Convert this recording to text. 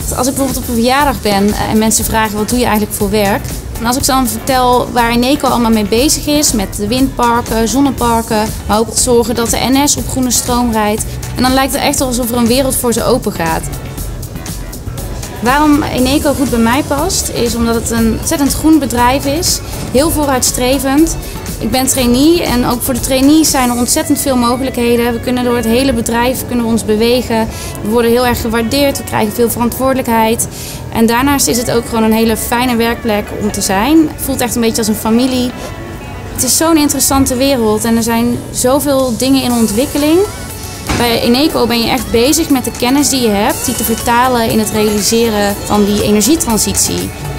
Als ik bijvoorbeeld op een verjaardag ben en mensen vragen wat doe je eigenlijk voor werk. En als ik dan vertel waar Eneco allemaal mee bezig is, met de windparken, zonneparken, maar ook zorgen dat de NS op groene stroom rijdt. En dan lijkt het echt alsof er een wereld voor ze open gaat. Waarom Eneco goed bij mij past, is omdat het een ontzettend groen bedrijf is. Heel vooruitstrevend. Ik ben trainee en ook voor de trainees zijn er ontzettend veel mogelijkheden. We kunnen door het hele bedrijf ons bewegen. We worden heel erg gewaardeerd, we krijgen veel verantwoordelijkheid. En daarnaast is het ook gewoon een hele fijne werkplek om te zijn. Het voelt echt een beetje als een familie. Het is zo'n interessante wereld en er zijn zoveel dingen in ontwikkeling. Bij Eneco ben je echt bezig met de kennis die je hebt, die te vertalen in het realiseren van die energietransitie.